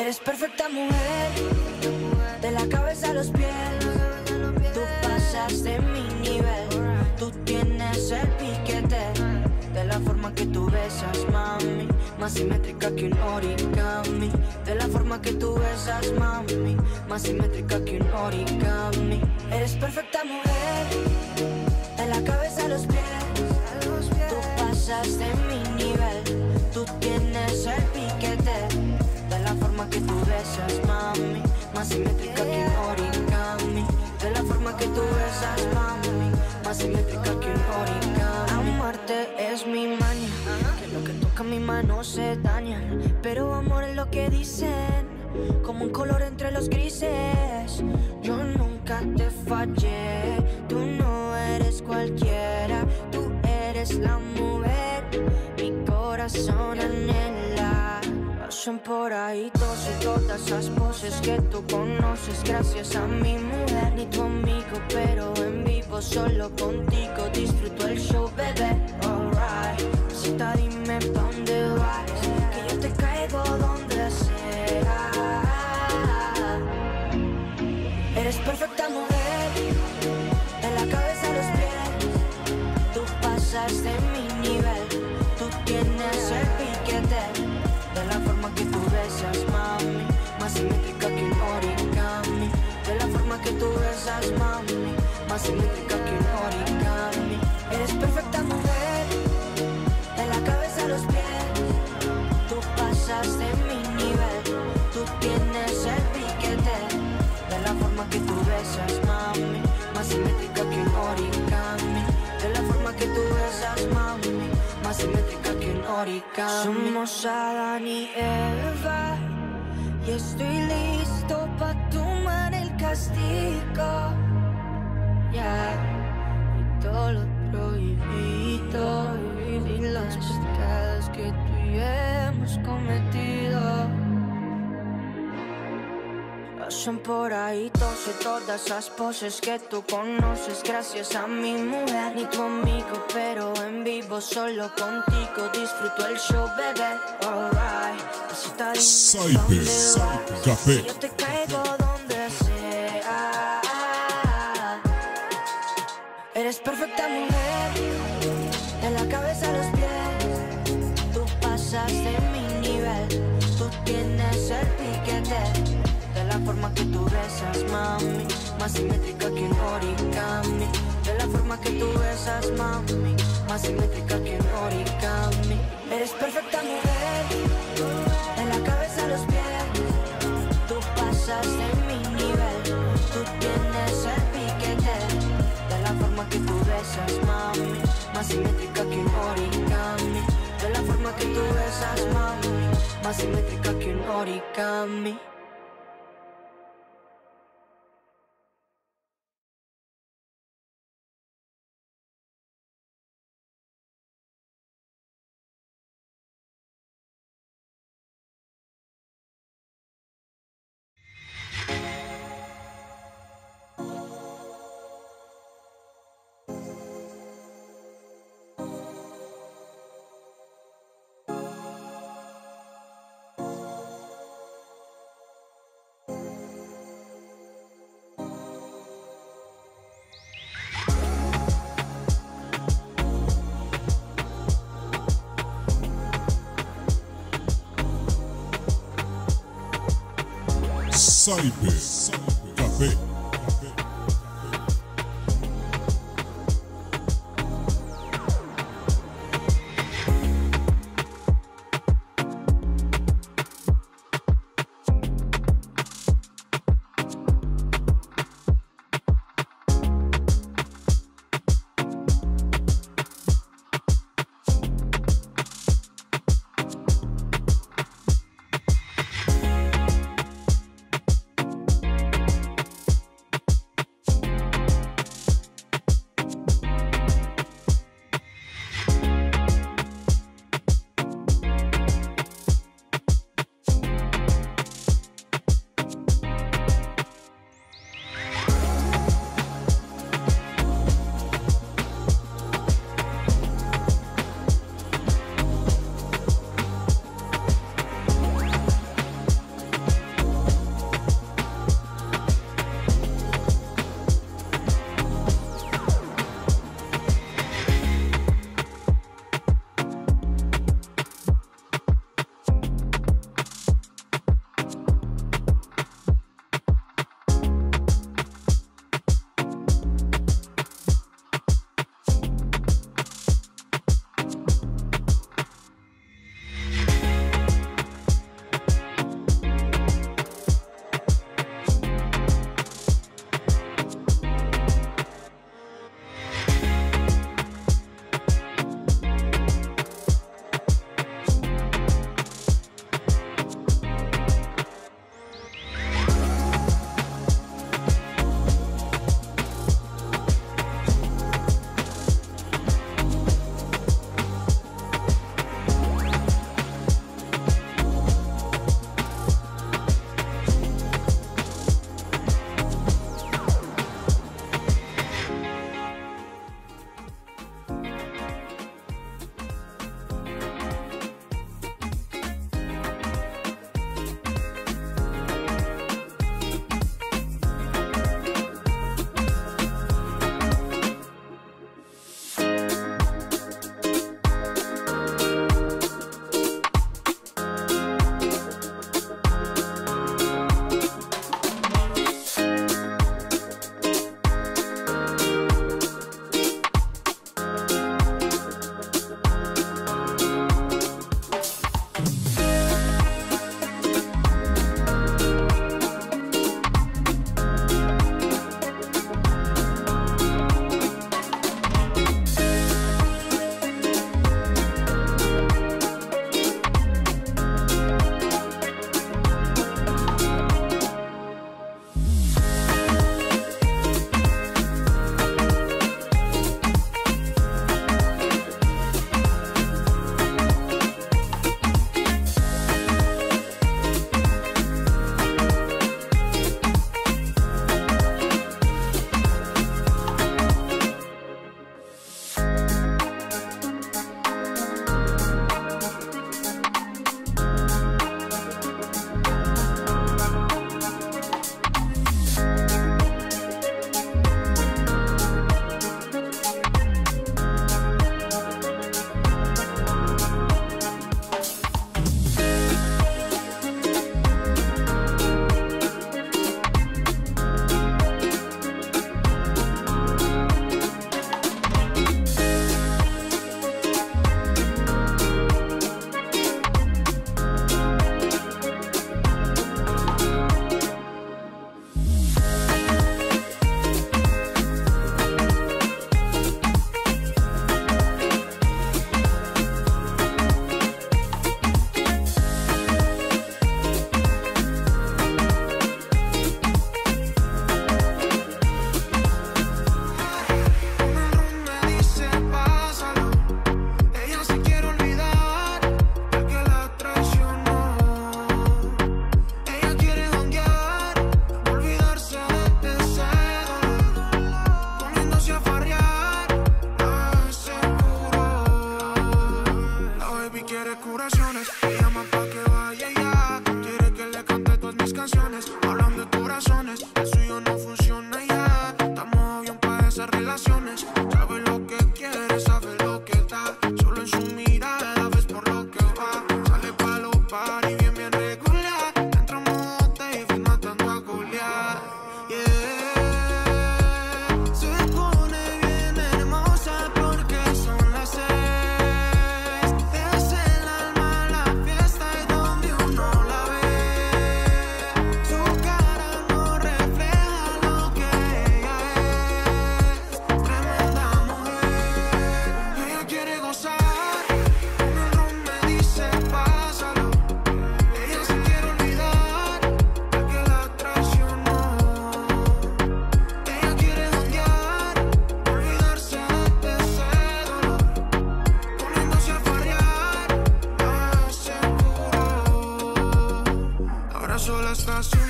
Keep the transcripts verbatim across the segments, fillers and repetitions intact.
Eres perfecta mujer, de la cabeza a los pies. Tú pasas de mi nivel, tú tienes el piquete. De la forma que tú besas, mami, más simétrica que un origami. De la forma que tú besas, mami, más simétrica que un origami. Eres perfecta mujer, de la cabeza a los pies. Tú pasas de mi nivel, tú tienes el piquete. De la forma que tú besas, mami, más simétrica que un origami. De la forma que tú besas, mami, más simétrica que un origami. Amarte es mi maña, que lo que toca mi mano se daña. Pero amor es lo que dicen, como un color entre los grises. Yo nunca te fallé, tú no eres cualquiera. Tú eres la mujer, mi corazón anhela. Pasan por ahí todas y todas esas poses que tú conoces gracias a mi mujer. Ni tu amigo, pero en vivo solo contigo disfruto el show, bebé. Alright, cita, dime pa' dónde vas, que yo te caigo donde sea. Eres perfecta mujer, de la cabeza a los pies. Tú pasas de mi nivel, tú tienes el piquete. De la forma que tú besas, mami, más simétrica que un origami. De la forma que tú besas, mami, más simétrica que un origami. Eres perfecta mujer, de la cabeza a los pies. Tú pasas de mi nivel, tú tienes el piquete. De la forma que tú besas, mami, más simétrica que un origami. De la forma que tú besas, mami, más simétrica que un origami. Somos Adán y Eva, y estoy listo pa' tomar el castigo. Ya, yeah. Y todo lo prohibido, y los pecados que tú y yo hemos cometido. Pasan por ahí todas y todas esas poses que tú conoces gracias a mi mujer. Ni tu amigo, pero en vivo solo contigo disfruto el show, bebé. Alright, cita, dime pa' dónde vas, Café. que yo te caigo donde sea. Eres perfecta mujer, de la cabeza a los pies. Tú pasas de mi nivel, tú tienes el piquete. De la forma que tú besas, mami, más simétrica que un origami. De la forma que tú besas, mami, más simétrica que un origami. Eres perfecta mujer, de la cabeza a los pies. Tú pasas de mi nivel, tú tienes el piquete. De la forma que tú besas, mami, más simétrica que un origami. De la forma que tú besas, mami, más simétrica que un origami. Cyber Café.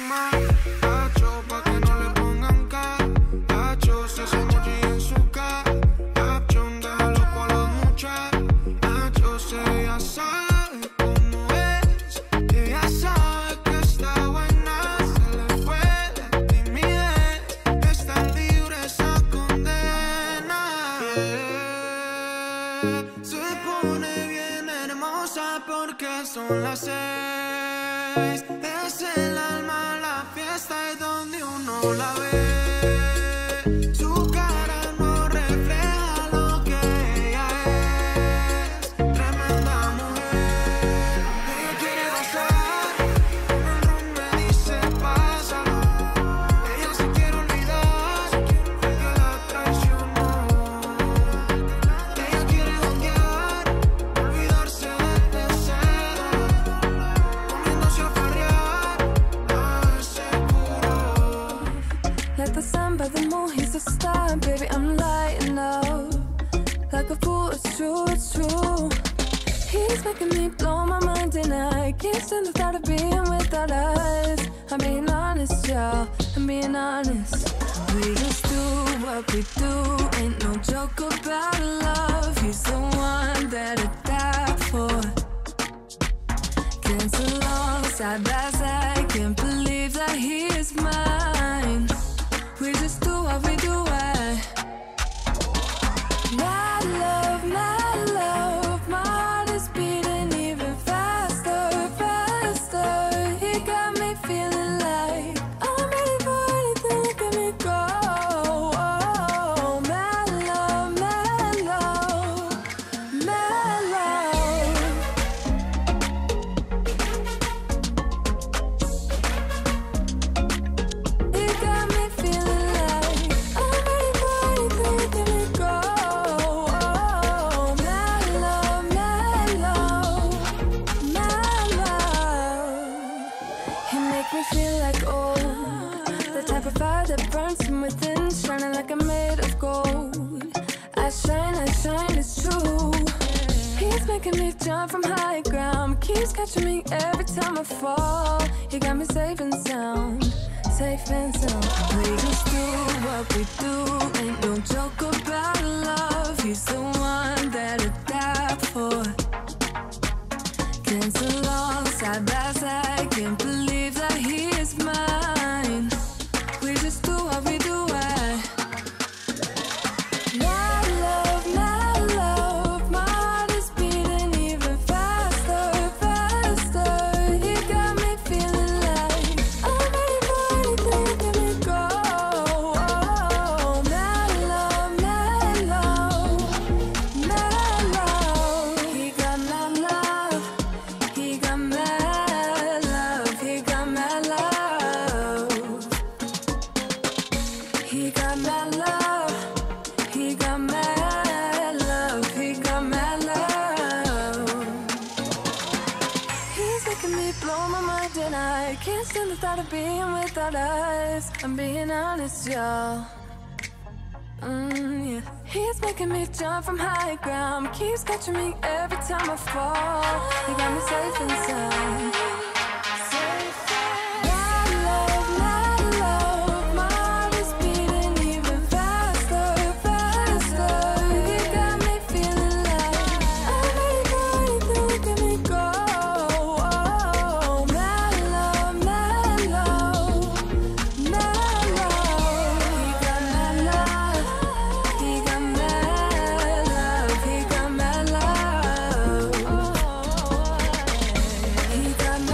más. Hacho, pa' que no le pongan K. Hacho, se hace emoji en su cara. Hacho, déjalo por los muchachos. Hacho, se ya sabe cómo es. Ella sabe que está buena. Se le fue la timidez. Está libre esa condena. Yeah. Se pone bien hermosa porque son las seis. Es el alma, la fiesta es donde uno la ve. Su cara no refleja lo que ella es. Tremenda mujer. Ella quiere gozar. Con el ron me dice pásalo. Ella se quiere olvidar de que la traicionó. Ella quiere janguear, olvidarse del deseo, poniéndose a farrear a ese puro. Like the sun by the moon, he's a star. Baby, I'm lighting up like a fool, it's true, it's true. He's making me blow my mind and I can't stand the thought of being without us. I'm being honest, y'all, I'm being honest. We just do what we do, ain't no joke about love. He's the one that I die for. Dance along side by side, can't believe that he is mine. We just do what we do, I My love, my love, my heart is beating even faster, faster. He got me feeling like I'm ready for anything, look at me go. Oh, my love, my love, my love. He got me feeling like I'm ready for anything, look at me go. Oh, my love, my love, my love. He make me feel like oh, the type of fire that burns from within, shining like I'm made of gold. I shine, I shine, it's true. He's making me jump from high ground, keeps catching me every time I fall. He got me safe and sound, safe and sound. We just do what we do, ain't no joke about love. He's the one that I die for. Dance along side by side, can't believe that he is mine. We just do what we do, I My love, my love, my heart is beating even faster, faster. He got me feeling like I'm ready for anything, look at me go. Oh, my love, my love, my love. He got my love, he got my love, he got my love. He got my love, he got my love, he got my love. He's making me blow my mind and I can't stand the thought of being without us. I'm being honest, y'all. Mm, yeah. He's making me jump from high ground, keeps catching me every time I fall. He got me safe and sound. My love, my love, my heart is beating even faster, faster. He got me feeling like I'm ready for anything, look at me go. Oh, my love, my love, my love. He got my love, he got my love, he got my love. He got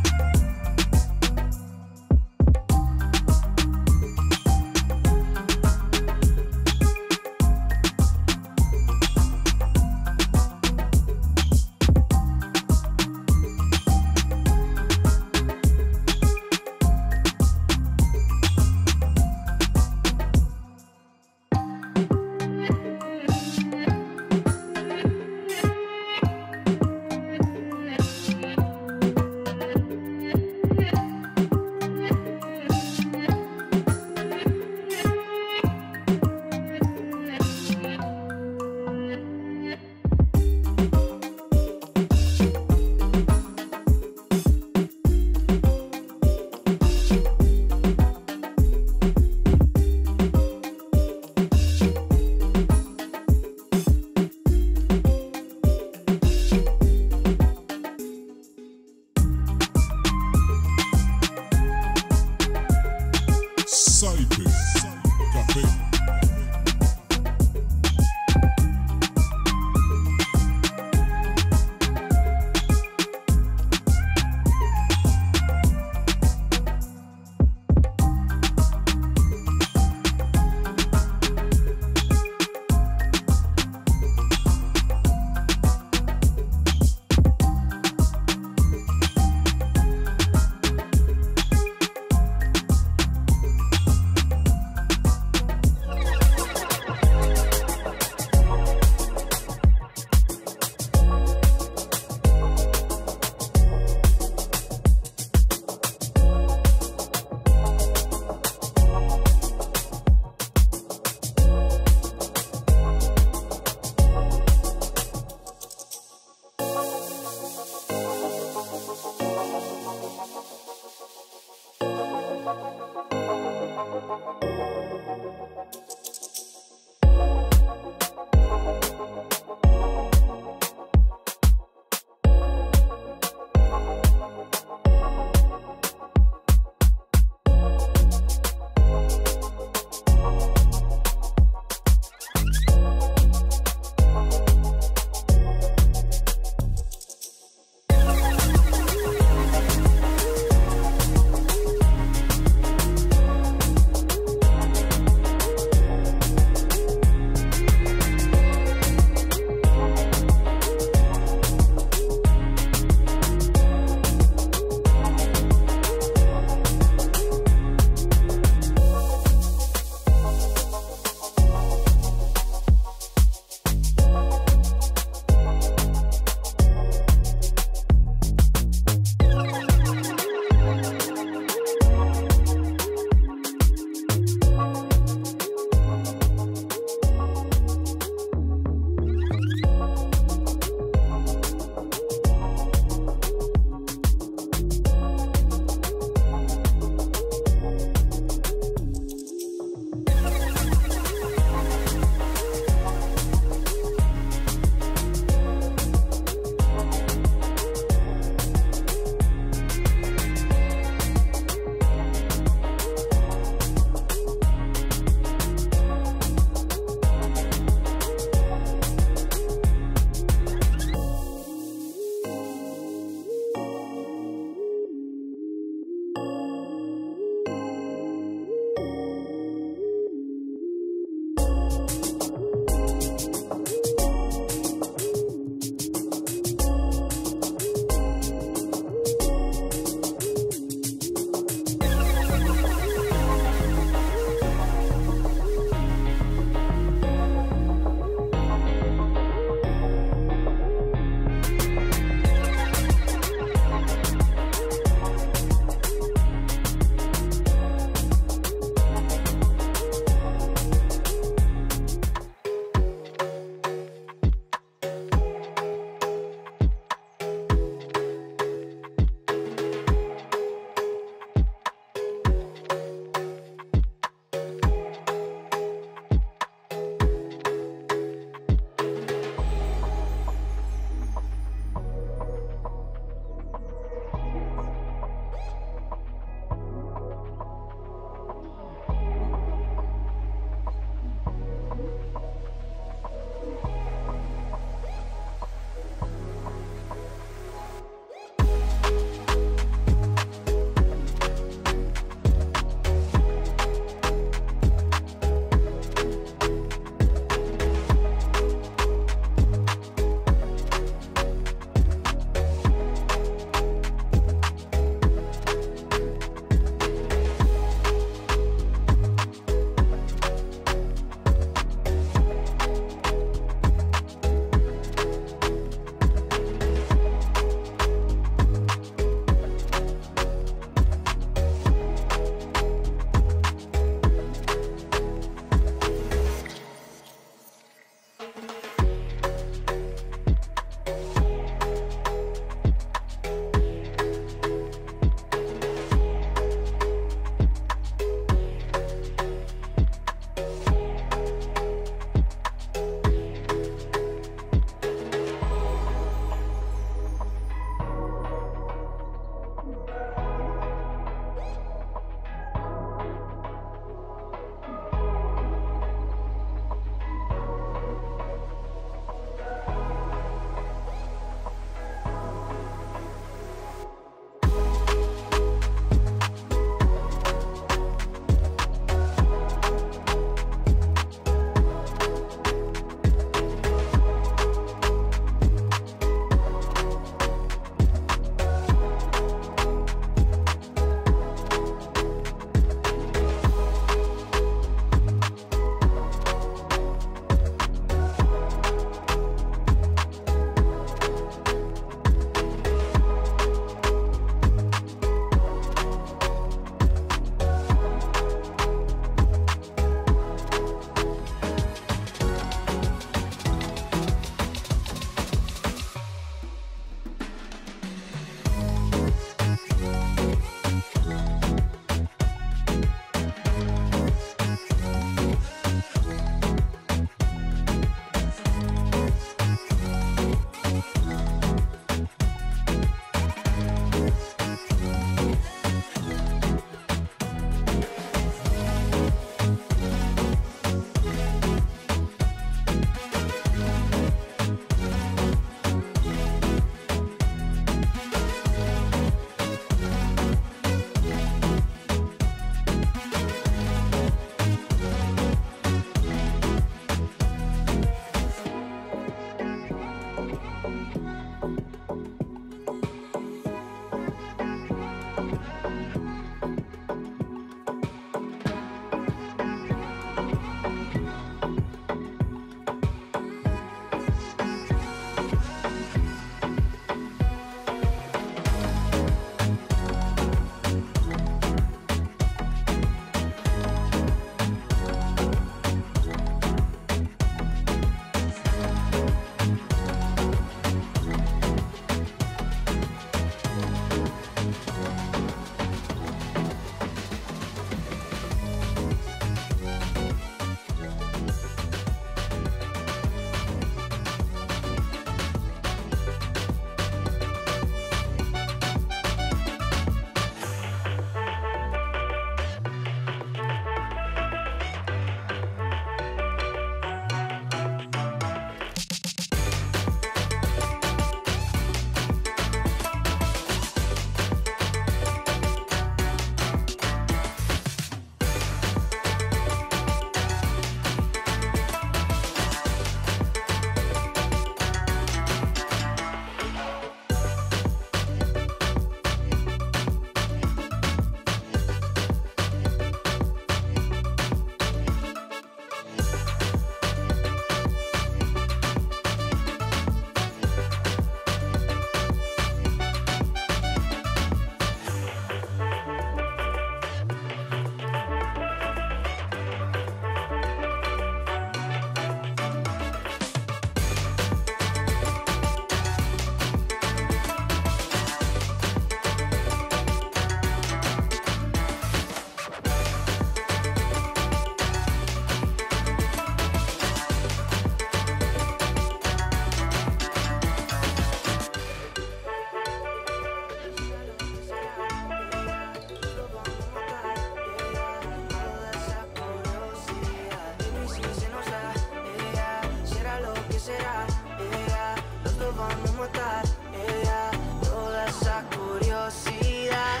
que será, yeah. Los dos vamos a matar, yeah. Toda esa curiosidad.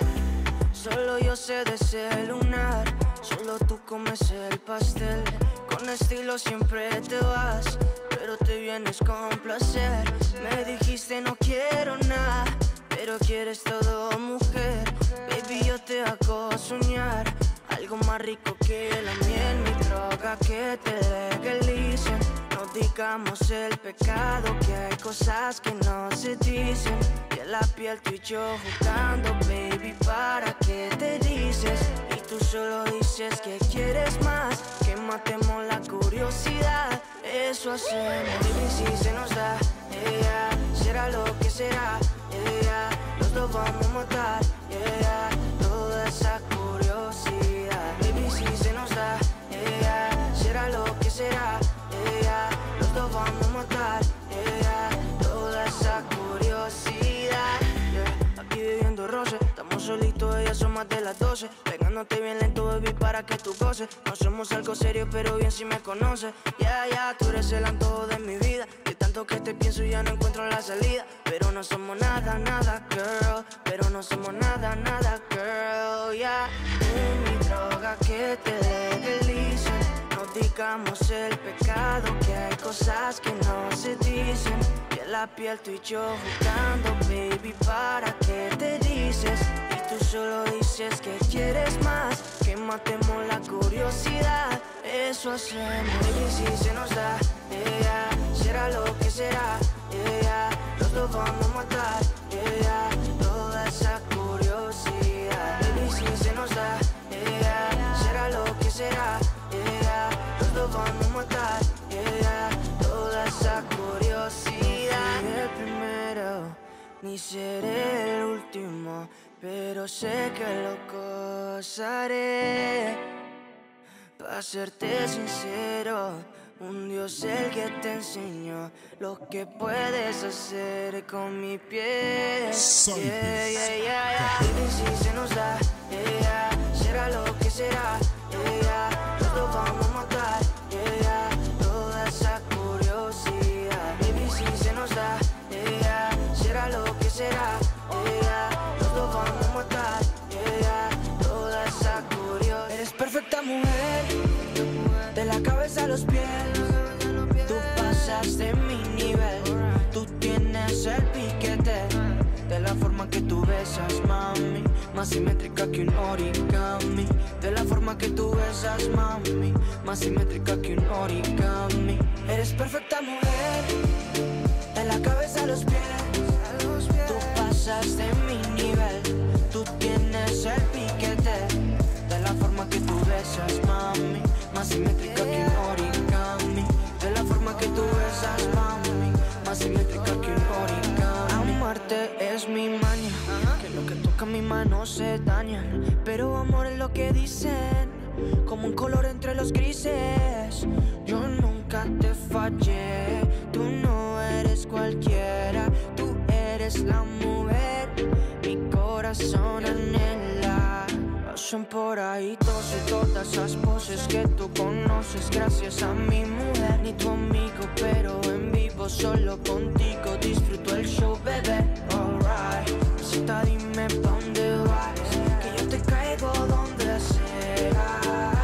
Solo yo sé de ese lunar, solo tú comes el pastel. Con estilo siempre te vas, pero te vienes con placer. Me dijiste no quiero nada, pero quieres todo, mujer. Baby, yo te hago soñar algo más rico que la miel, mi droga que te legalicen. No digamos el pecado, que hay cosas que no se dicen. Y en la piel tú y yo jugando, baby, ¿para qué te dices? Y tú solo dices que quieres más, que matemos la curiosidad. Eso hacemos, baby, si se nos da, yeah. Será lo que será, yeah. Los dos vamos a matar, yeah. Toda esa curiosidad, baby, si se nos da, yeah. Será lo que será, yeah. Los dos vamos a matar, yeah. Toda esa curiosidad, yeah. Aquí viviendo roce, estamos solitos, ya son más de las doce. Pegándote bien lento, baby, para que tú goces. No somos algo serio, pero bien si me conoces. Ya, yeah, ya, yeah, tú eres el antojo de mi vida. De tanto que te pienso ya no encuentro la salida. Pero no somos nada, nada, girl. Pero no somos nada, nada, girl, ya, yeah. Tú mi droga que te legalice. No digamos el pecado, que hay cosas que no se dicen. Y en la piel tú y yo jugando, baby, ¿para qué te dices? Y tú solo dices que quieres más, que matemos la curiosidad. Eso hacemos, baby, si se nos da, yeah. Será lo que será, yeah. Los dos vamos a matar, yeah. Toda esa curiosidad, baby, si se nos da, yeah. Será lo que será, yeah. Los dos vamos a matar, yeah. Toda esa curiosidad. Ni el primero, ni seré el último, pero sé que lo gozaré. Pa' serte sincero, un Dios el que te enseñó lo que puedes hacer con mi piel. Yeah, yeah, yeah, yeah. Baby, si se nos da, yeah. Será lo que será, yeah. Los dos vamos a matar, yeah. Toda esa curiosidad. Baby, si se nos da, yeah. Será lo que será, yeah. Los dos vamos a matar, yeah. Toda esa curiosidad. Eres perfecta, mujer, de la cabeza a los pies. Tú pasas de mi nivel. Tú tienes el piquete, de la forma que tú besas, mami. Más simétrica que un origami. De la forma que tú besas, mami. Más simétrica que un origami. Eres perfecta, mujer, de la cabeza a los pies. Tú pasas de mi nivel. Tú tienes el piquete, de la forma que tú besas, mami. Más simétrica que un origami. De la forma que tú besas, mami. Más simétrica que un origami. Amarte es mi maña, que lo que toca mi mano se daña. Pero amor es lo que dicen, como un color entre los grises. Yo nunca te fallé, tú no eres cualquiera. Tú eres la mujer, mi corazón anhela. Pasan por ahí todos y todas esas poses que tú conoces. Gracias a mi mujer, ni tu amigo, pero en vivo solo contigo disfruto el show, bebé. Alright, cita, dime pa' dónde vas, que yo te caigo donde sea.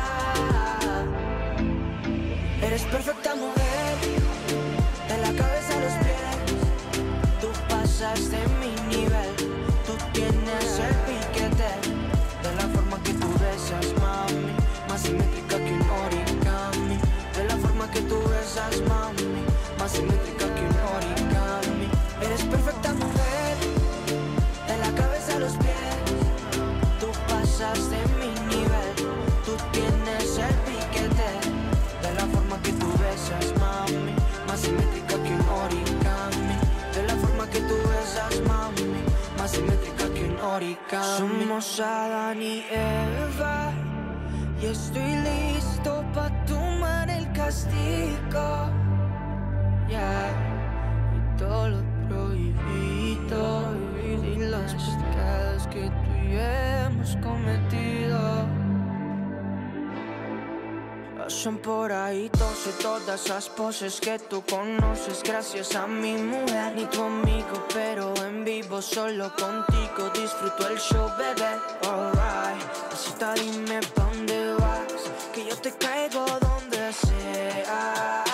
Eres perfecta, mujer, de la cabeza a los pies. Tú pasas de mi nivel. Tú tienes el piquete, de la forma que tú besas, mami. Más simétrica que un origami. De la forma que tú besas, mami. Más simétrica que un origami. Eres perfecta, mujer, de la cabeza a los pies. Tú pasas de mi nivel. Tú tienes el piquete, de la forma que tú besas, mami. Más simétrica que un origami. De la forma que tú besas, mami. Más simétrica que un origami. Somos Adán y Eva, y estoy listo pa' tomar el castigo, yeah. Y todo lo prohibido y los pecados que tú y yo hemos cometido. dicen por ahí, tose todas esas poses que tú conoces. Gracias a mi mujer, ni tu amigo, pero en vivo solo contigo disfruto el show, bebé. Alright, pasita, dime pa' dónde vas, que yo te caigo donde sea.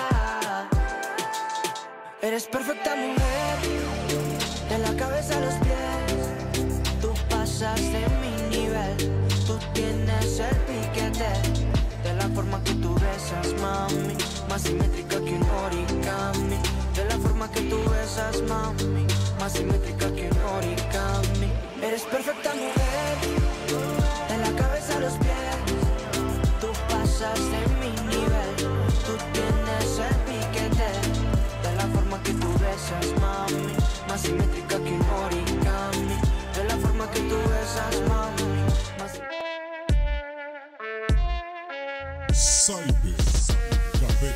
Eres perfecta mujer, de la cabeza a los pies. Tú pasas de mi nivel, tú tienes el piquete. De la forma que tú besas, mami, más simétrica que un origami. De la forma que tú besas, mami, más simétrica que un origami. Eres perfecta mujer, de la cabeza a los pies. Tú pasas de mi nivel, tú tienes el piquete. De la forma que tú besas, mami, más simétrica que un origami. De la forma que tú besas, mami, más Cyber Café.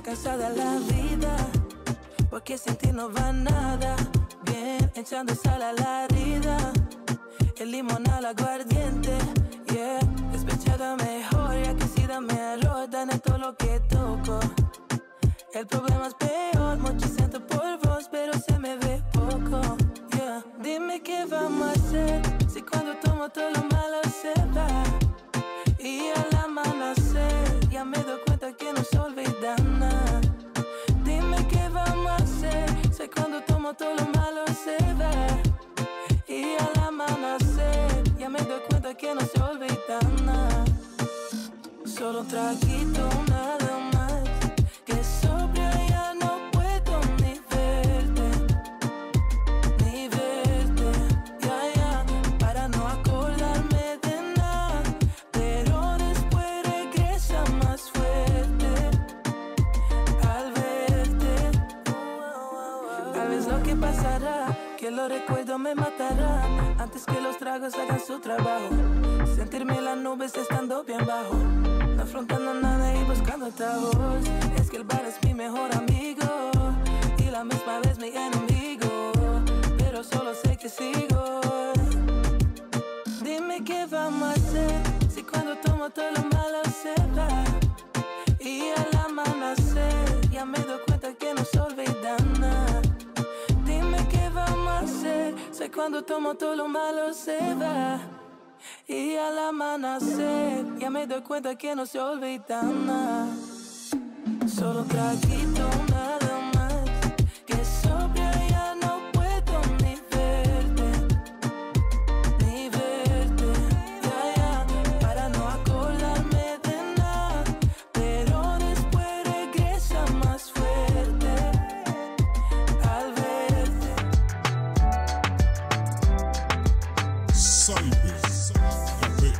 cansada la vida, porque sin ti no va nada. Bien, echando sal a la herida, el limón al aguardiente, yeah. Despechada mejor, ya que si dame arroz, dame todo lo que toco. El problema es peor, mucho siento por vos, pero se me ve poco, yeah. Dime qué vamos a hacer, si cuando tomo todo lo malo se va. Y al amanecer, ya me doy cuenta que no se olvida nada. Dime qué vamos a hacer, si cuando tomo todo lo malo se va. Y al amanecer, ya me doy cuenta que no se olvida nada. Solo un traguito, nada más, que sobrio ya no puedo ni verte, ni verte, ya, ya, para no acordarme de nada, pero después regresa más fuerte al verte. Sabes lo que pasará, que los recuerdos me matarán antes que los tragos hagan su trabajo. Sentirme en las nubes estando bien bajo, no afrontando nada y buscando atajos. Es que el bar es mi mejor amigo y la misma vez mi enemigo, pero solo sé que sigo. Dime qué vamos a hacer, si cuando tomo todo lo malo se va. Y al amanecer, ya me doy cuenta que no se olvida nada. Dime qué vamos a hacer, si cuando tomo todo lo malo se va. Y al amanecer, ya me doy cuenta que no se olvida nada. Solo un traguito, nada más, que sobrio ya no puedo ni verte, ni verte, ya, ya, para no acordarme de nada, pero después regresa más fuerte al verte. Cyber Café.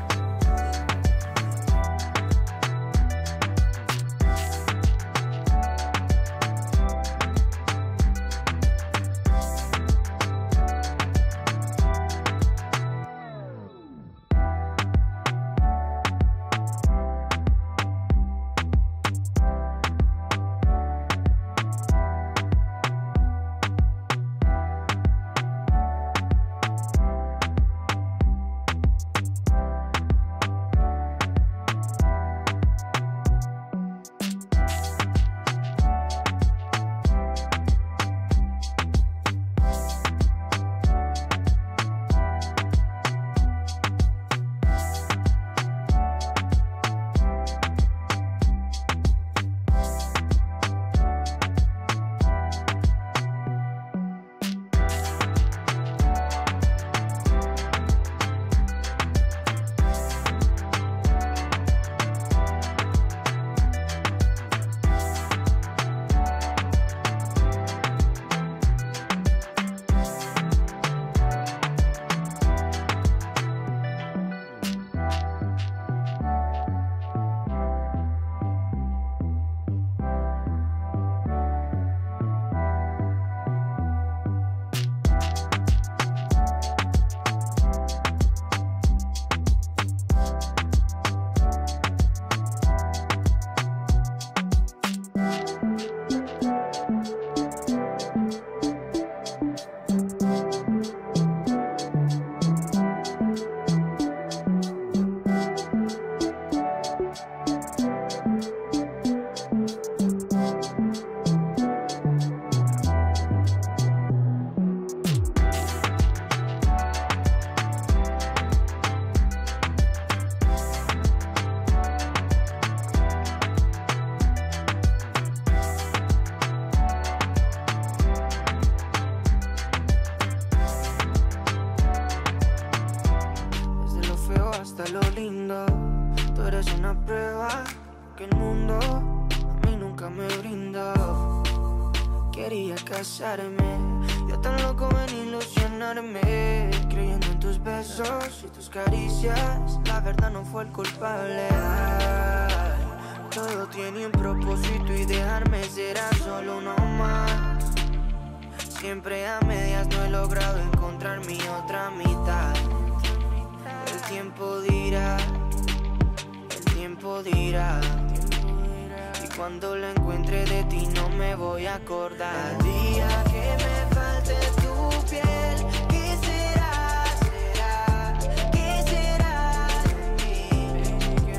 Lo lindo, tú eres una prueba que el mundo a mí nunca me brindó. Quería casarme, yo tan loco en ilusionarme, creyendo en tus besos y tus caricias. La verdad no fue el culpable. Ay, todo tiene un propósito y dejarme será solo uno más. Siempre a medias no he logrado encontrar mi otra mitad. El tiempo dirá, el tiempo dirá. Y cuando lo encuentre de ti no me voy a acordar. El día que me falte tu piel, ¿qué será? ¿Será? ¿Qué será de mí?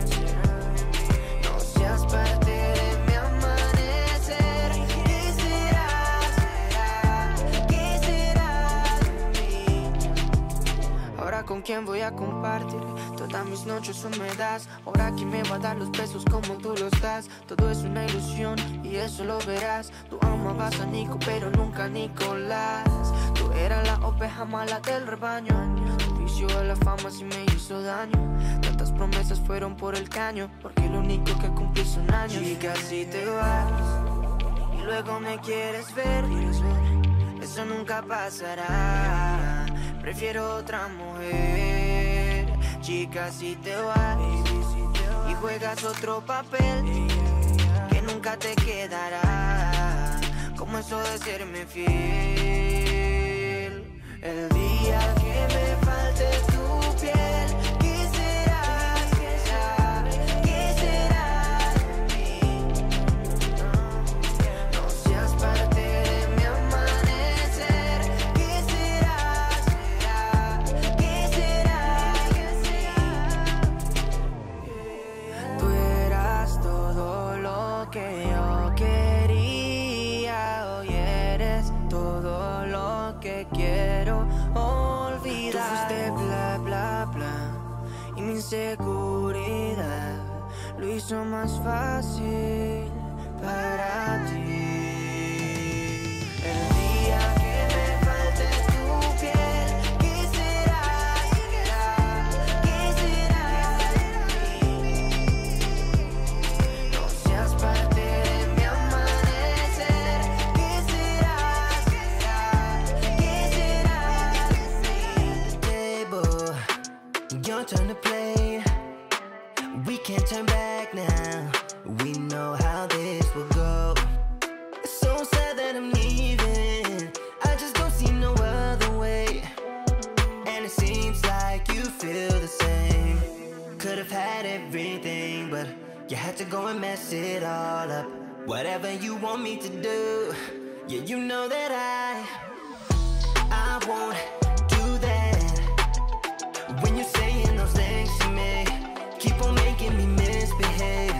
No seas parte de mi amanecer. ¿Qué será? ¿Será? ¿Qué será de mí? Ahora con quién voy a compartir todas mis noches húmedas. Ahora quién me va a dar los besos como tú los das. Todo es una ilusión y eso lo verás. Tú amabas a Nico pero nunca a Nicolás. Tú eras la oveja mala del rebaño. Tu vicio de la fama sí me hizo daño. Tantas promesas fueron por el caño, porque lo único que cumplí son años. Chica, si te vas y luego me quieres ver, eso nunca pasará. Prefiero otra mujer. Chica, si te vas y juegas otro papel que nunca te quedará, como eso de serme fiel. El día que me falte tu piel, ¿qué será? ¿Qué será? ¿Qué será de mí? No seas parte de mi amanecer. ¿Qué será? ¿Será? ¿Qué será? ¿Qué será? Tú eras todo lo que yo quería. Hoy eres todo lo que quiero olvidar. Tú fuiste bla, bla, bla, y mi inseguridad lo hizo más fácil para ti. El día que me falte tu piel, ¿qué será? ¿Será? ¿Qué será de mí? No seas parte de mi amanecer. ¿Qué será? ¿Será? ¿Qué será de mí? Table, your turn to play. We can't turn back now. We know how this will go. It's so sad that I'm leaving. I just don't see no other way. And it seems like you feel the same. Could have had everything, but you had to go and mess it all up. Whatever you want me to do, yeah, you know that I I won't do that. When you're saying those things to me, keep on making me misbehave.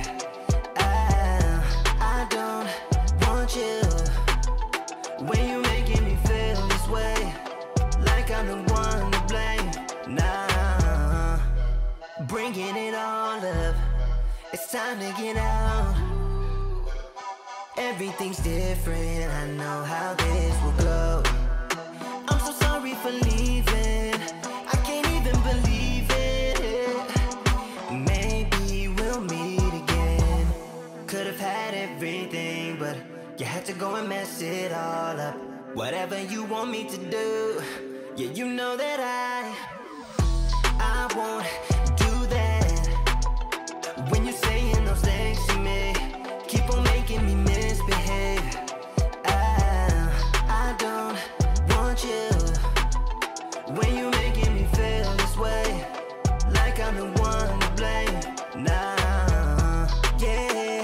I, I don't want you. When you're making me feel this way, like I'm the one to blame. Nah, bringing it all up. It's time to get out. Everything's different. I know how this will go. I'm so sorry for leaving. I can't even believe it. Maybe we'll meet again. Could have had everything, but you had to go and mess it all up. Whatever you want me to do, yeah, you know that I I won't do that. When you're saying those things to me, keep on making me misbehave. I, I don't want you. When you're making me feel this way, like I'm the one to blame. Nah, yeah,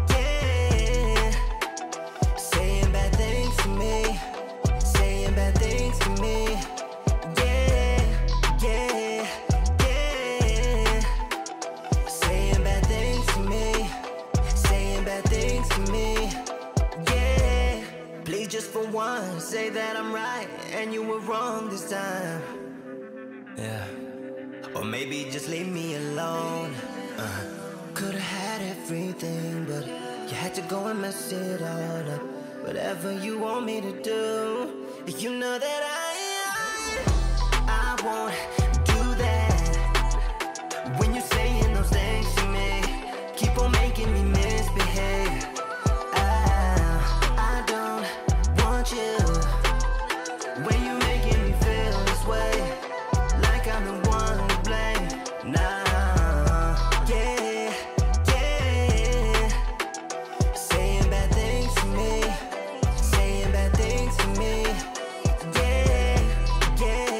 yeah. Saying bad things to me, saying bad things to me. Yeah, yeah, yeah. Saying bad things to me, saying bad things to me. Yeah, please just for once say that I'm right and you were wrong this time. Yeah, or maybe just leave me alone. uh, Could've had everything, but you had to go and mess it all up. Whatever you want me to do, you know that I I, I won't do that. When you're saying those things to me, keep on making me misbehave. I, I don't want you. When you're making me feel this way, like I'm the one to blame. Nah, yeah, yeah. Saying bad things to me, saying bad things to me. Yeah, yeah.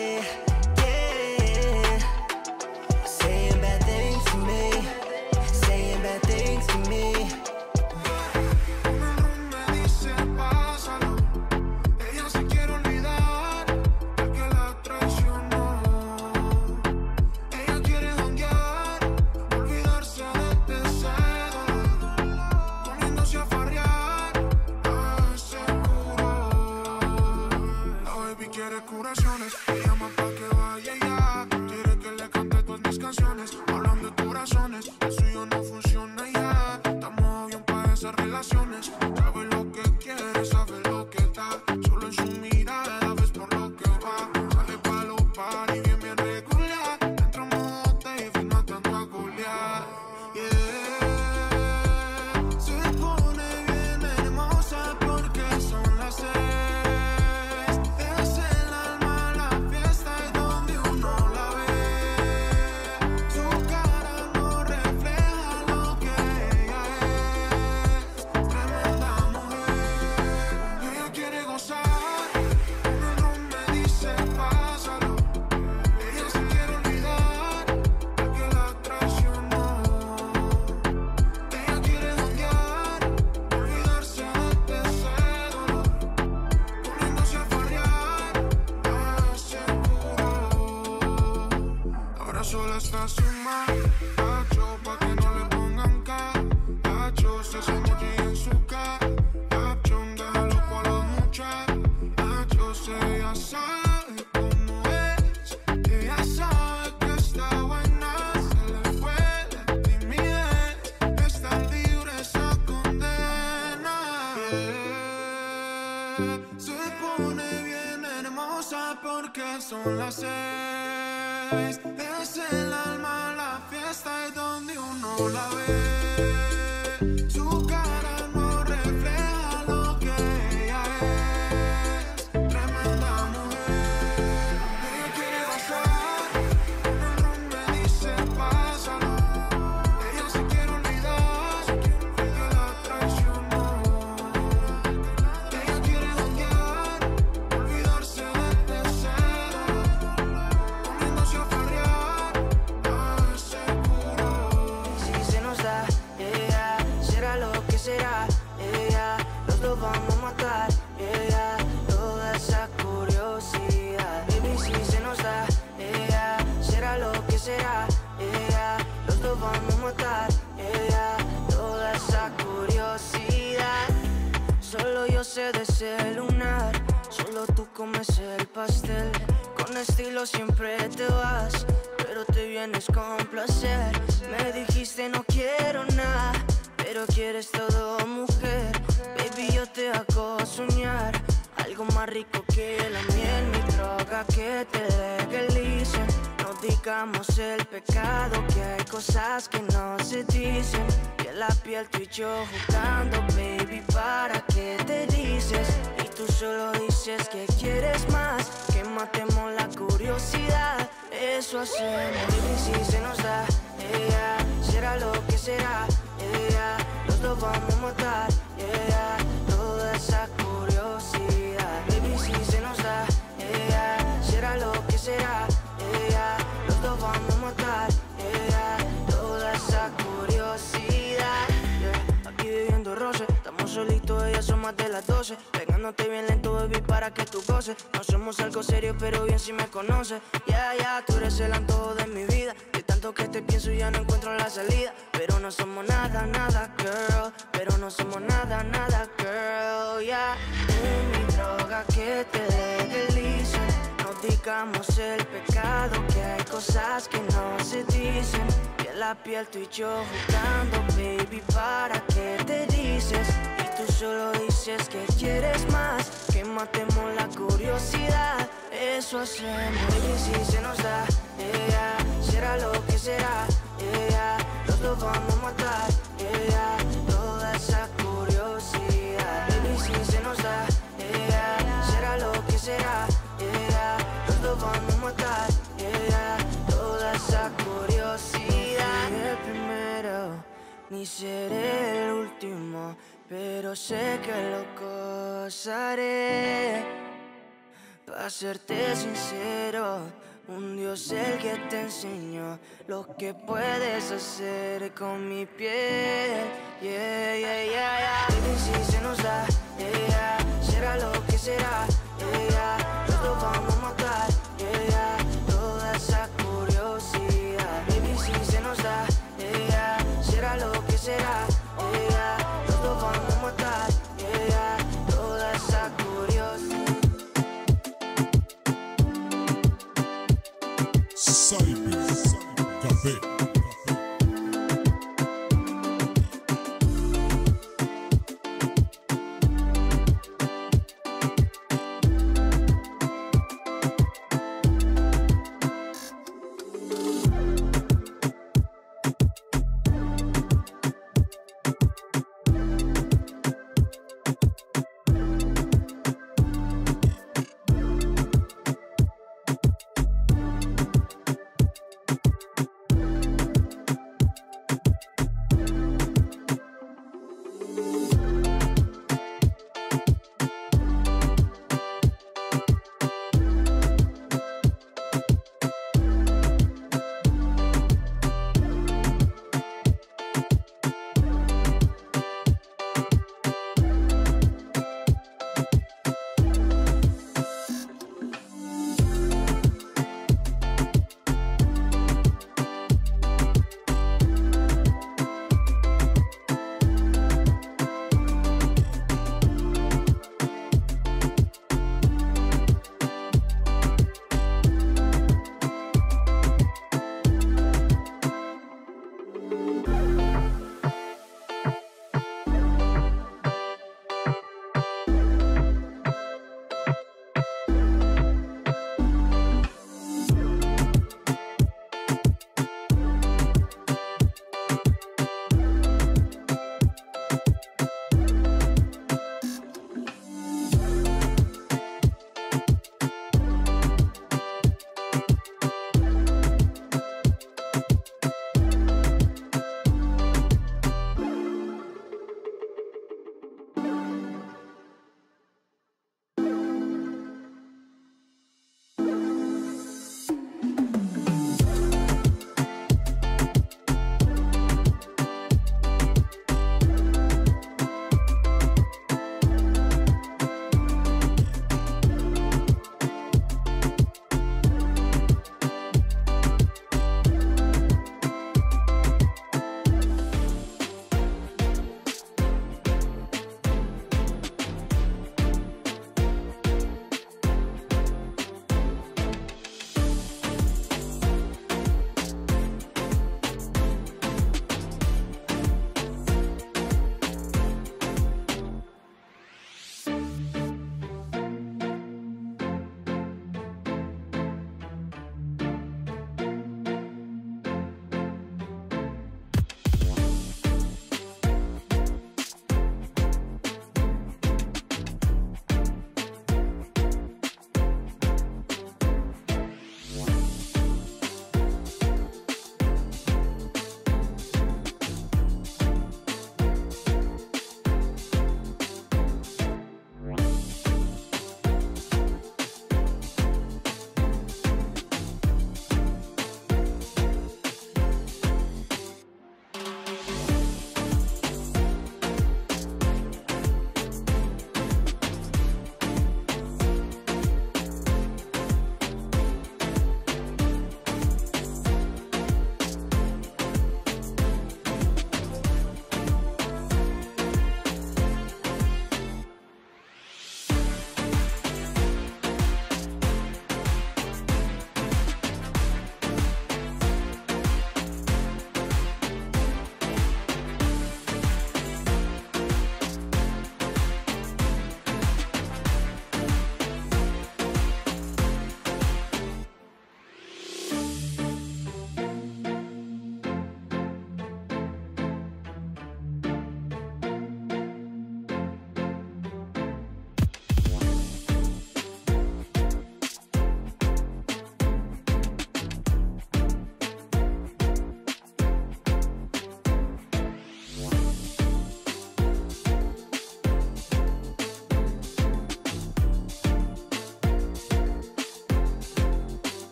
sola está sin más. Hacho, pa' que no le pongan cara. Hacho, se hace emoji en su cara. Hacho, déjalo por los muchachos. Hacho, si ella sabe cómo es. Ella sabe que está buena. Se le fue la timidez. Está libre esa condena. Yeah. Se pone bien hermosa porque son las seis. Es el alma, la fiesta es donde uno la ve. Su cara no refleja lo que ella es. Tremenda mujer. Ella quiere pasar. En el ron me dice pásalo. Ella se quiere olvidar que la traicionó. Ella quiere janguear, olvidarse del deseo. Comiéndose a farrear a seguro. Si se nos da, ella será lo que será. Ella, los dos vamos a matar. Ella, toda esa curiosidad. Baby, si se nos da, ella será lo que será. Ella, los dos vamos a matar. Ella, toda esa curiosidad. Solo yo sé de ese lunar. Solo tú comes el pastel. Con estilo siempre te vas, pero te vienes con placer. Me dijiste no quiero nada, pero quieres todo, mujer. Baby, yo te hago soñar algo más rico que la miel, mi droga que te legalicen. No digamos el pecado, que hay cosas que no se dicen. Y en la piel tú y yo jugando, baby, ¿para qué te dices? Y tú solo dices que quieres más, que matemos la curiosidad. Eso hacemos, baby, si se nos da. Ella será lo que será. Ella, los dos vamos a matar. Ella, toda esa curiosidad. Baby, si se nos da. Ella será lo que será. Ella, los dos vamos a matar. Ella, toda esa curiosidad. Yeah. Aquí viviendo roce, estamos solitos, ellas son más de las doce. Pegándote bien lento, baby, para que tú goces. No somos algo serio, pero bien si me conoces. Ya, yeah, ya, yeah, tú eres el antojo de mi vida. De tanto que te pienso ya no encuentro la salida. Pero no somos nada, nada, girl. Pero no somos nada, nada, girl, ya. Yeah. Tú mi droga que te legaliza. No digamos el pecado, que hay cosas que no se dicen. Y en la piel tú y yo jugando, baby, ¿para qué te dices? Y tú solo dices que quieres más, que matemos la curiosidad. Eso hacemos, baby, si se nos da. Ella será lo que será. Ella, los dos vamos a matar. Ella, toda esa curiosidad. Baby, si se nos da. Ella será lo que será. Ella, los dos vamos a matar. Ella, toda esa curiosidad. Ni el primero, ni seré el último, pero sé que lo gozaré. Pa' serte sincero, un Dios el que te enseñó lo que puedes hacer con mi piel. Yeah, yeah, yeah, yeah. Baby, si se nos da, ella será lo que será. Ella, los dos vamos a matar. Ella, toda esa curiosidad. Baby, si se nos da, ella será lo que será. Ella, los dos vamos a matar. Ella, toda esa curiosidad. Cyber Café.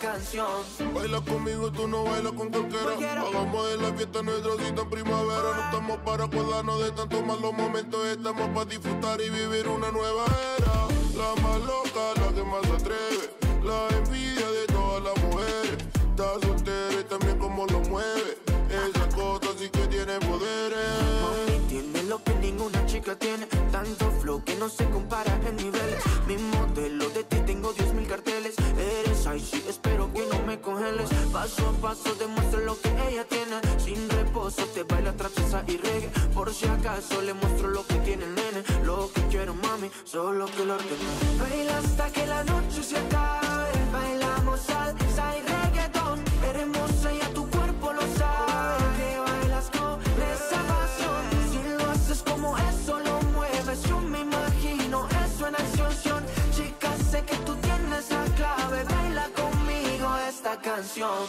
canción. Baila conmigo, tú no bailas con cualquiera. Cualquiera. Hagamos de la fiesta nuestra cita en primavera. No estamos para acordarnos de tantos malos momentos. Estamos para disfrutar y vivir una nueva era. La más loca, la que más se atreve. La envidia de todas las mujeres. Está soltera y también como lo mueve. Esa cosa sí que tiene poderes. Mami tiene lo que ninguna chica tiene. Tanto flow que no se compara en niveles. Mi modelo de ti tengo diez mil carteles. Eres icy, espero que no me congeles. Paso a paso demuestra lo que ella tiene. Sin reposo te baila trapeza y reggae. Por si acaso le muestro lo que tiene el nene. Lo que quiero mami, solo que lo ordene. Baila hasta que la noche se acabe. Bailamos salsa y reggaetón. Eres hermosa y a tu cuerpo lo sabe. Que bailas con esa pasión. Si lo haces como eso lo mueves. Yo me imagino eso en acción. Chica, sé que tú tienes la clave. Baila conmigo esta canción.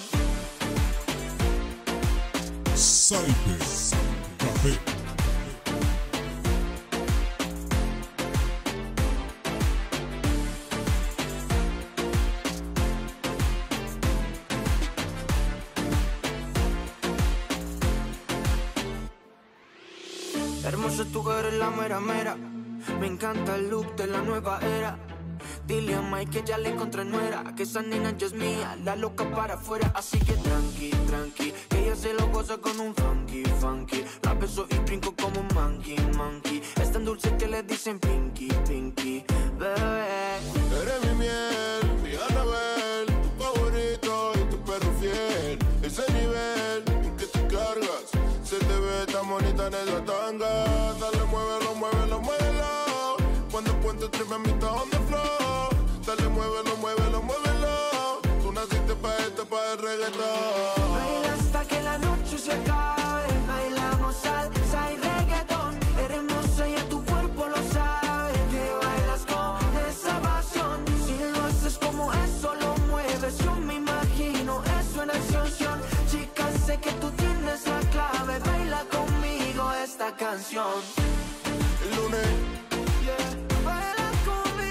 Cypress Café. Hermoso tú eres la mera mera. Me encanta el look de la nueva era. Dile a Mike que ya le encontré nuera. Que esa nena ya es mía, la loca para afuera. Así que tranqui, tranqui, que ella se lo goza con un funky, funky. La beso y brinco como un monkey, monkey. Es tan dulce que le dicen pinky, pinky. Bebé, Eres mi miel, mi Anabel, tu favorito y tu perro fiel. Ese nivel en que tú cargas, se te ve tan bonita en esa tanga. Dale, muévelo, muévelo, muévelo. Cuando el puente tripe a mitad on the floor. Dale, muévelo, muévelo, muévelo. Tú naciste pa' esto, pa' el reggaetón. baila hasta que la noche se acabe. Bailamos salsa y reggaetón. Eres hermosa y a tu cuerpo lo sabe. Que bailas con esa pasión. Si lo haces como eso lo mueves. Yo me imagino eso en acción. Chica, sé que tú tienes la clave. Baila conmigo esta canción. El lunes, Yeah. Baila conmigo.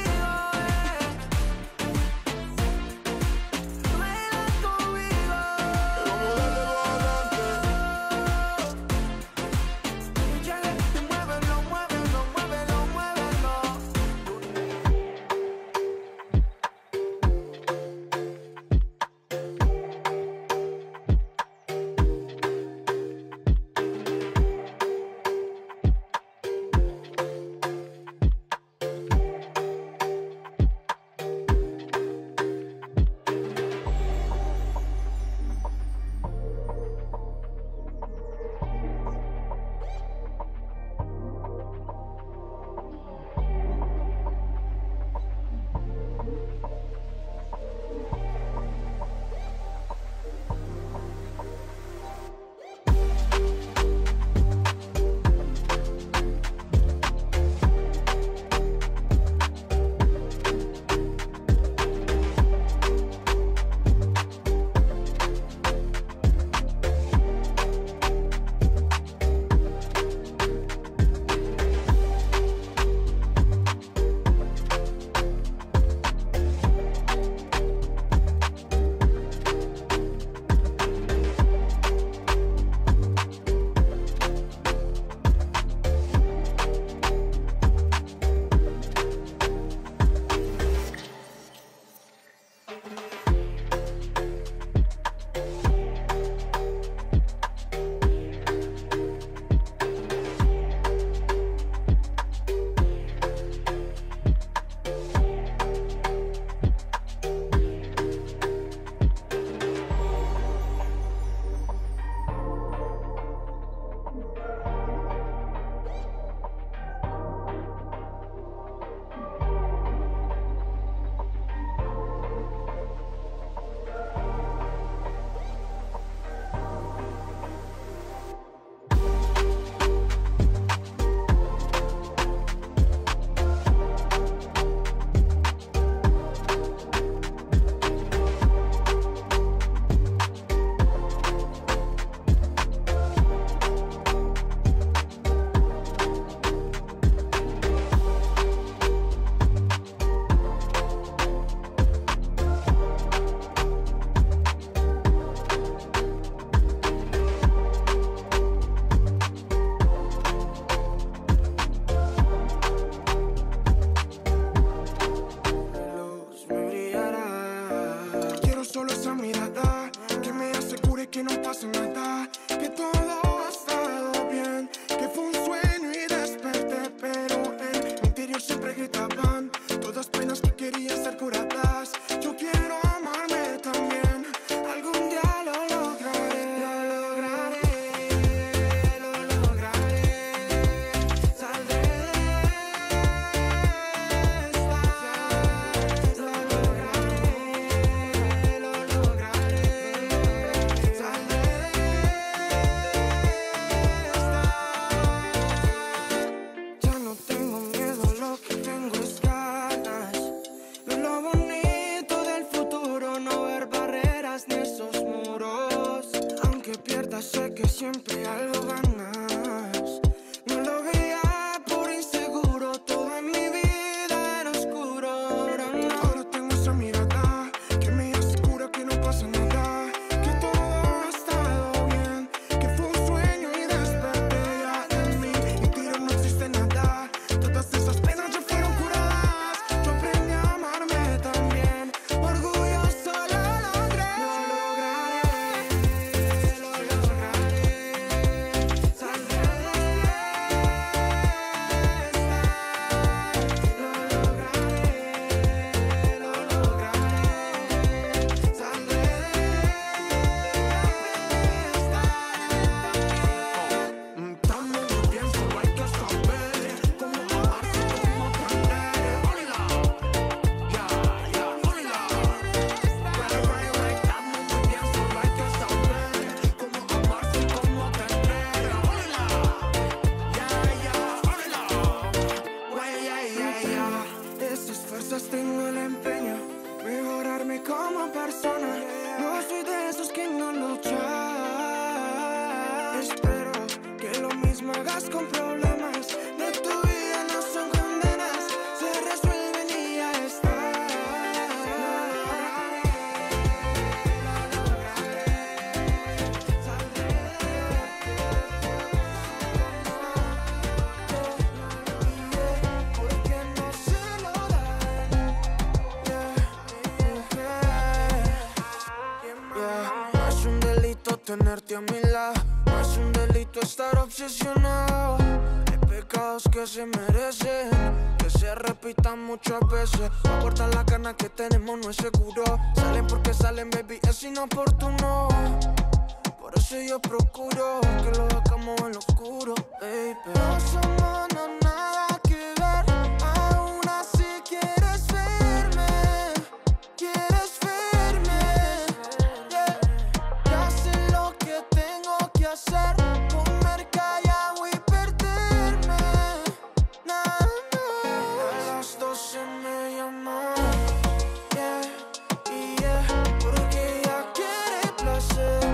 tenerte a mi lado. No es un delito estar obsesionado. Hay pecados que se merecen, que se repitan muchas veces. No importa la gana que tenemos, no es seguro. Salen porque salen, baby, es inoportuno. Por eso yo procuro que lo hagamos en lo oscuro, baby. No somos no, nada que ver. Aún así quieres verme, quieres verme, yeah. Ya sé lo que tengo que hacer, comer callado y perderme. Nah, nah. A las doce me llamó, yeah, y yeah, porque ella quiere placer.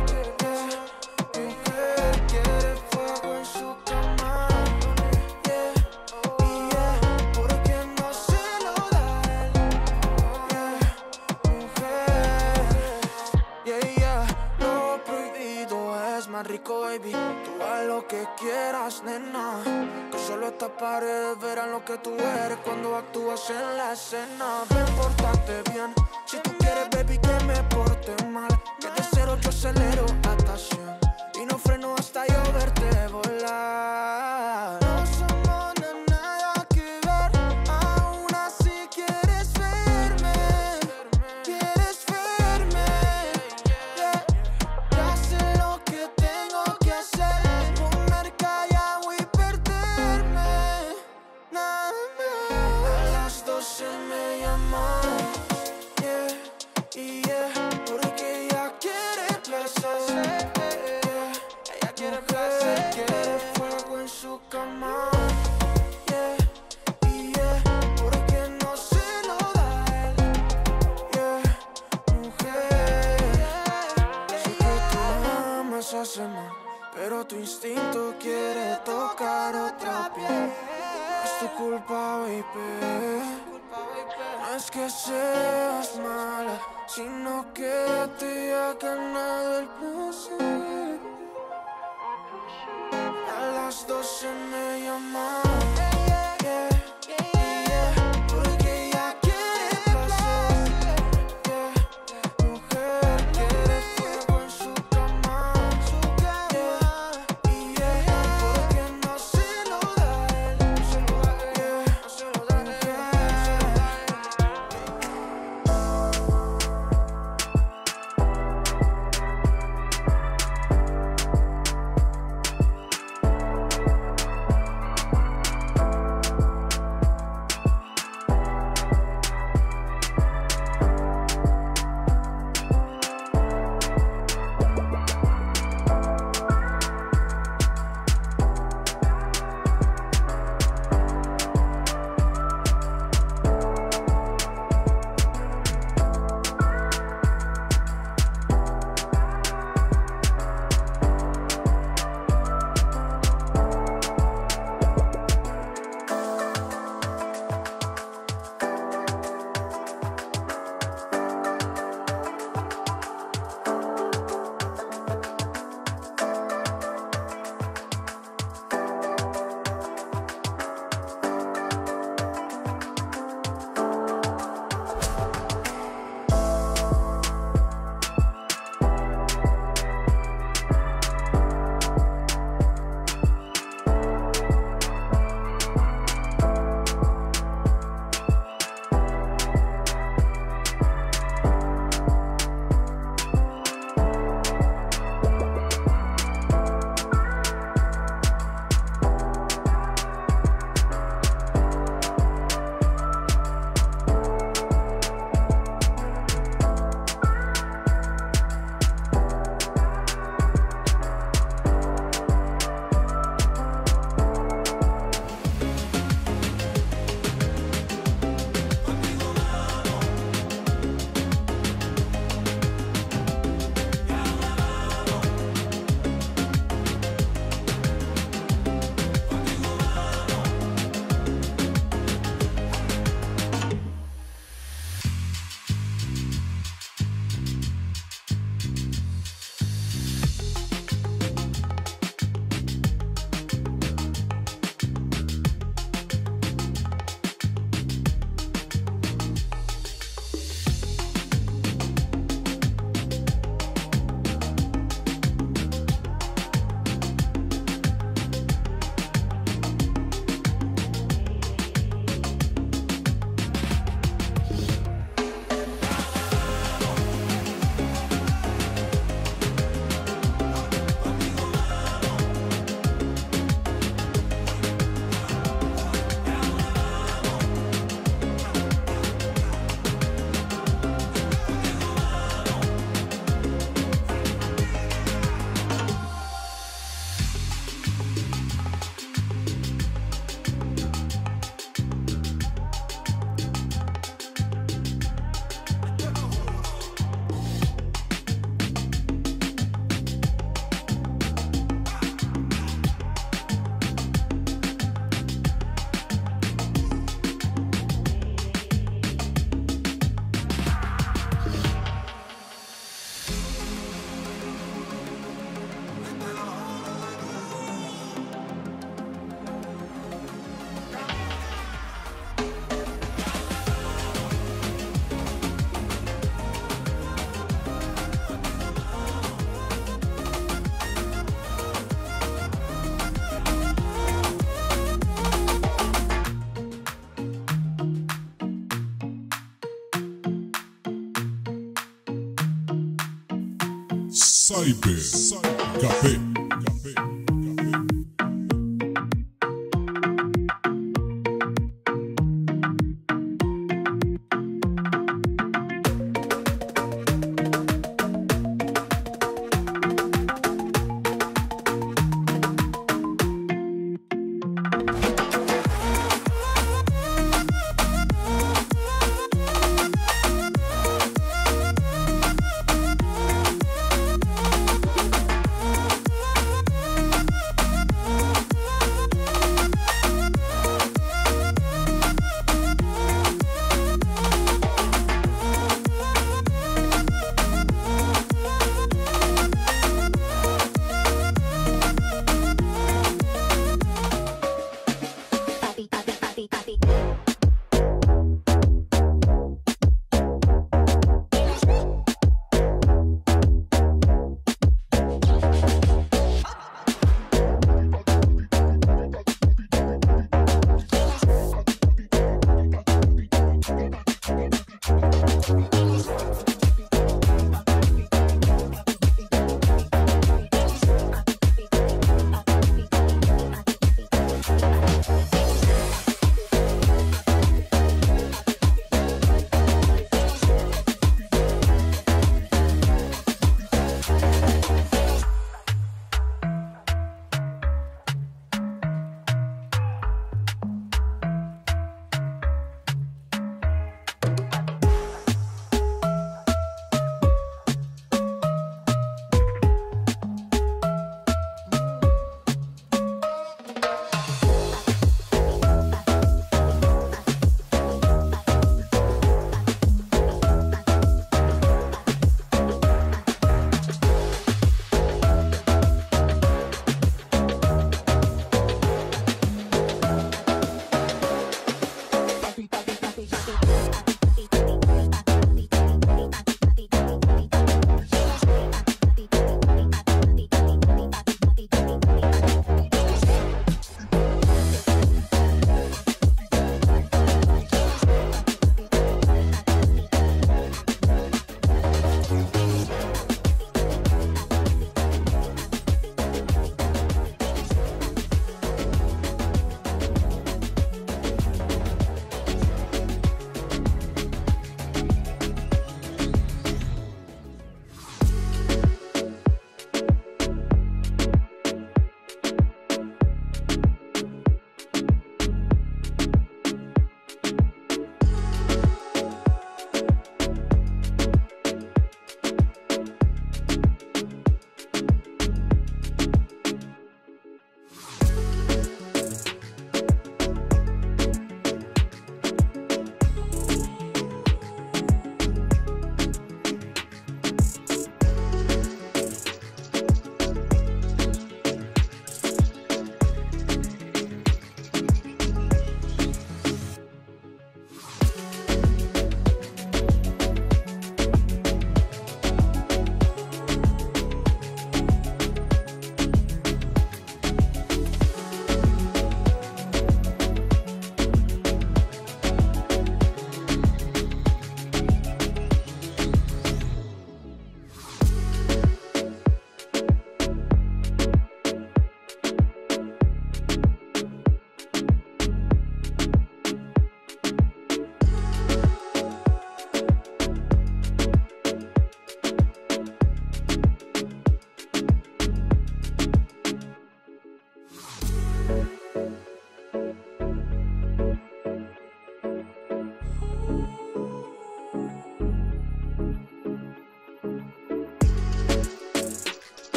Rico, baby, tú haz lo que quieras, nena. Que solo estas paredes verán lo que tú eres cuando actúas en la escena. Ven, pórtate bien. Si tú quieres, baby, que me porte mal, que de cero yo acelero hasta cien y no freno hasta yo verte volar. No somos de nada que ver. Aún así quieres verme, quieres verme, yeah. Ya sé lo que tengo que hacer, comer callado y perderme. Nah, nah. A las doce me llamó, yeah, y yeah, porque ella quiere placer, yeah. Ella quiere placer, quiere fuego en su cama, yeah, y yeah, porque no se lo da él, yeah, mujer. Sé que tú amas hacer mal, pero tu instinto quiere tocar otra piel. No es tu culpa, baby. No es que seas mala, sino que te ha ganado el placer. A las doce me llamó, yeah, y yeah, porque ella quiere placer, yeah, mujer, quiere fuego en su cama, yeah, y yeah, porque no se lo da él, yeah, no se lo da él. Cyber Café.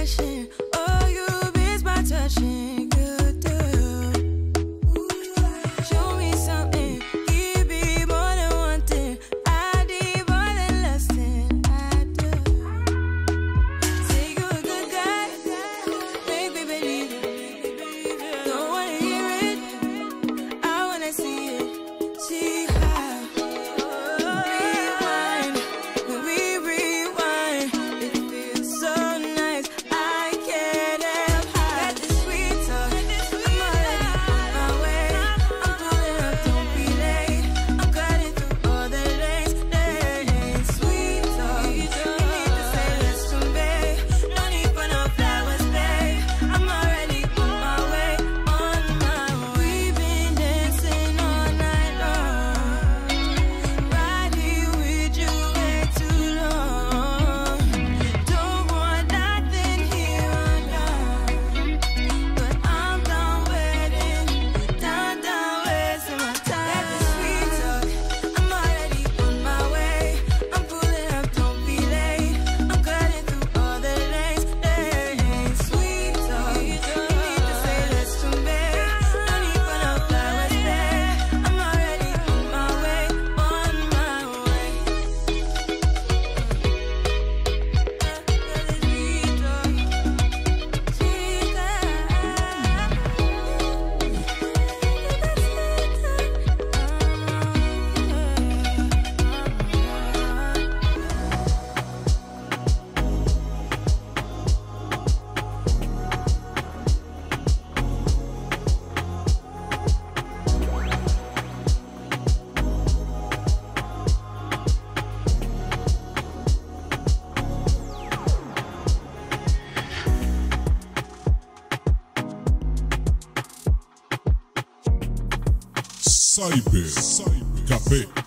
blushing. Oh, you miss my touching. You do. Show me something. Give me more than one thing. I need more than less than I do. Say you a good guy. Make me believe it. Don't wanna hear it. I wanna see it. See how. Rewind. When we rewind, it feels so nice. I can't help how. Got this sweet talk. I'm already on my way. I'm pulling up, don't be late. I'm cutting through all the lanes. Lanes. Sweet talk. You need to say less to me. No need for no flowers, babe. I'm already on my way. On my way. We've been dancing all night long. Right here with you way too long. Don't want nothing here or now. But I'm done waiting. Done, done wasting my time. Got this sweet talk. I'm already on my way. I'm pulling up, don't be late. I'm cutting through all the lanes. Lanes. Sweet talk. You need to say less to me. No need for no flowers, babe. I'm already on my way. On my way. Cyber Café.